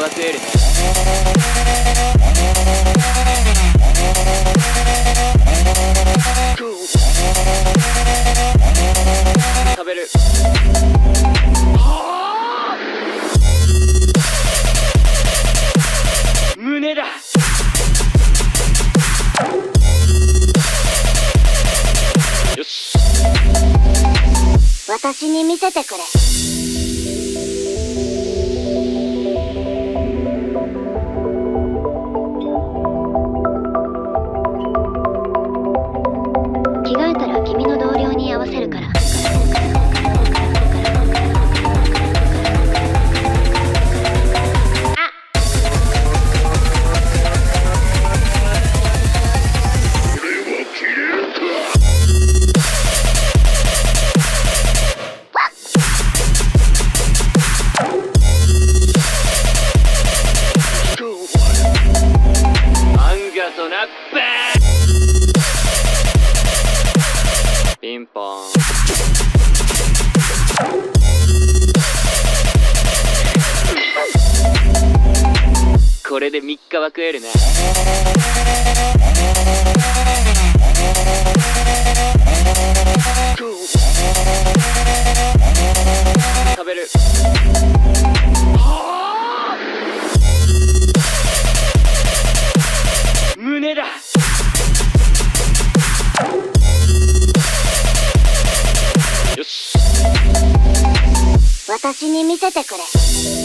食えるね。食べる。胸だ。よし。 私に見せてくれ。着替えたら君の同僚に合わせるから。 となっピンポン。これで3日は食えるな。食べる。胸だ。よし。 私に見せてくれ。